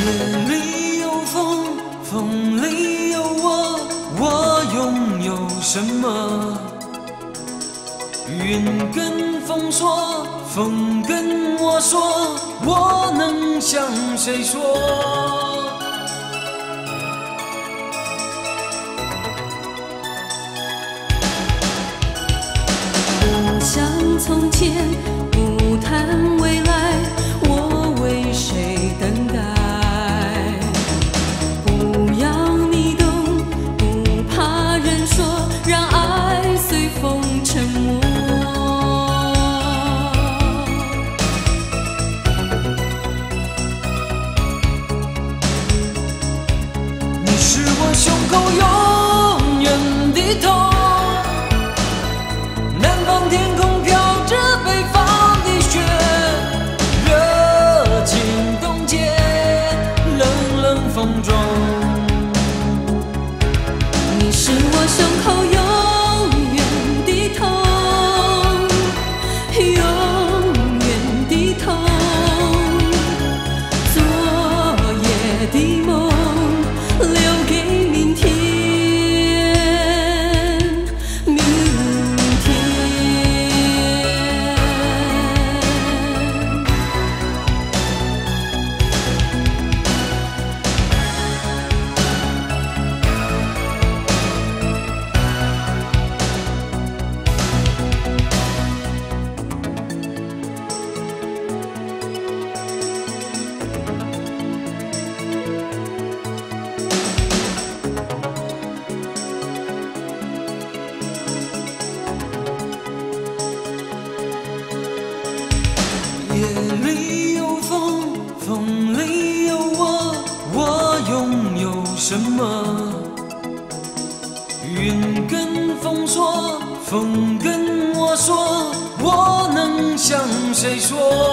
夜里有风，风里有我，我拥有什么？云跟风说，风跟我说，我能向谁说？ 不想从前，不谈未来，我为谁等待？不要你懂，不怕人说，让爱随风沉没。 你是我胸口永远的痛。天空飘着北方的雪，热情冻结冷冷风中。 你是我胸口永远的痛，永远的痛。昨夜的梦留给明天。 夜里有风，风里有我，我拥有什么？云跟风说，风跟我说，我能向谁说？